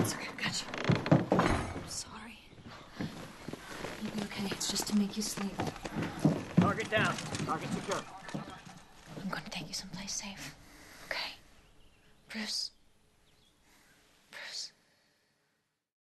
It's okay, got you. I'm sorry. You'll be okay. It's just to make you sleep. Target down. Target secure. I'm gonna take you someplace safe. Okay? Bruce?